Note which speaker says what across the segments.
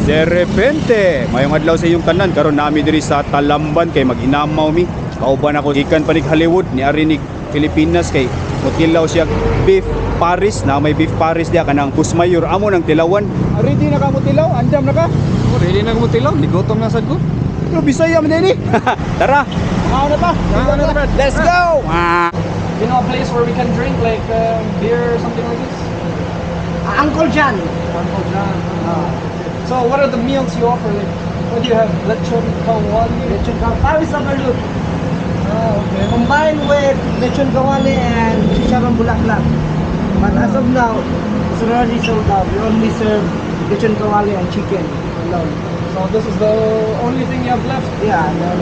Speaker 1: De repente, mayong adlaw sa iyong tanan karon nami diri sa Talamban kay mag-inamaw mi. Kauban ako gikan pa ni Hollywood ni ari ni Pilipinas kay mutilaw siya beef Paris na may beef Paris dia kanang Busmayor amo nang tilawan. Ready na ka mutilaw? Andam na ka?
Speaker 2: Oh, ready na ko mutilaw, ligutom na sad ko.
Speaker 1: Pero Bisaya man din. Tara. Mao na ta. Let's go.
Speaker 2: You know a place where we can drink like beer or something like this?
Speaker 3: Uncle John.
Speaker 2: Uncle John. So what are the meals you offer? Like, what do you have? Lechon kawali?
Speaker 3: Lechon kawali. Paris overload.
Speaker 2: Okay.
Speaker 3: Combined with lechon kawali and chicharron bulaklak. But as of now, it's already sold out. We only serve lechon kawali and chicken alone.
Speaker 2: So this is the only thing you have left?
Speaker 3: Yeah.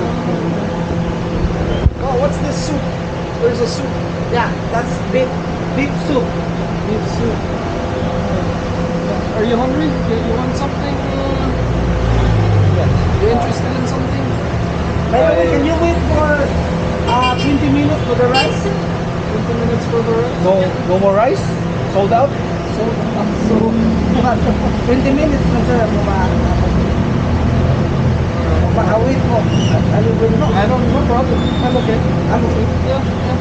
Speaker 2: Oh, what's this soup? There's a soup.
Speaker 3: Yeah, that's beef soup.
Speaker 2: Beef soup. Are you hungry? You want something?
Speaker 3: Yes.
Speaker 2: You interested in something?
Speaker 3: By the way, can you wait for 20 minutes for the rice?
Speaker 2: 20 minutes for the rest?
Speaker 1: No more rice? Sold out?
Speaker 2: So
Speaker 3: 20 minutes na sir. Wait mo.
Speaker 2: No, I don't. No problem. I'm okay.
Speaker 3: I'm okay.
Speaker 2: Yeah.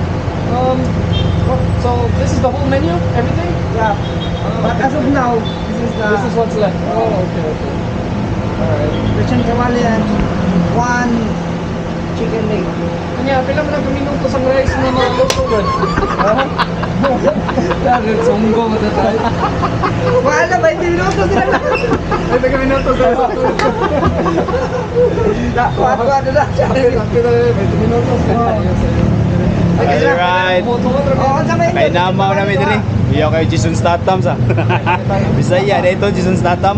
Speaker 2: So this is the whole menu? Everything?
Speaker 3: Yeah. But as of now,
Speaker 2: This is what's left. Oh, okay. Alright.
Speaker 3: lechon kawali and 1 chicken leg.
Speaker 2: Kanya, pila mo na minuto sa rice na maluto ba? Bakit sunggo mo tayo?
Speaker 3: Wala, 20 minutos sila lang.
Speaker 2: Ay, taga minuto sa
Speaker 3: Kuha na siya.
Speaker 2: 20 minutos.
Speaker 1: Alright.
Speaker 3: Oo, sa may
Speaker 1: Kay namaw namin diri. Iyo kay Jason Statham sa. Bisaya na ito Jason Statham.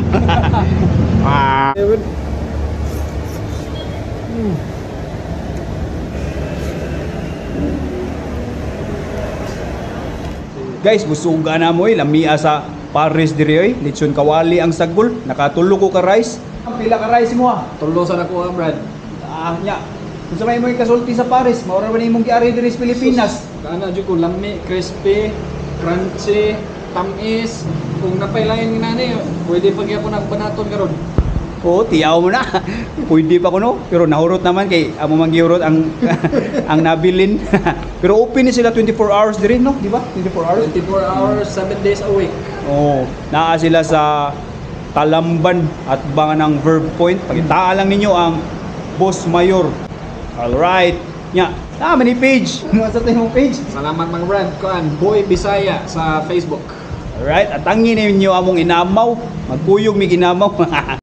Speaker 1: Guys, busuga na mo lamia sa Paris diri oy. Lechon kawali ang sagol. Nakatulo ko ka rice. Pila ka rice mo ha?
Speaker 2: Tulo sa nakuha, Brad.
Speaker 1: Nya. Kung sa may mo kasulti sa Paris, maura ba nimong giari diri sa Pilipinas?
Speaker 2: Kana jud ko lami, crispy, crunchy, tamis. Kung napailayan ni nanay, pwede pag ako nagbanaton karon.
Speaker 1: Oo, tiyaw mo na. Pwede pa ko no. Pero nahurot naman kay amo manggihurot ang ang nabilin. Pero open ni sila 24 hours diri no, di ba? 24 hours.
Speaker 2: 24 hours, 7 days a week.
Speaker 1: Oo, naa sila sa Talamban at bangan ng Verb Point. Pakitaan lang ninyo ang Busmayor. Alright. Nya, mani page. Ano sa tayong page?
Speaker 2: Salamat mga Brad. Kuan, Boy Bisaya sa Facebook.
Speaker 1: Alright, at angin ninyo among inamaw. Magkuyog mi ginamaw.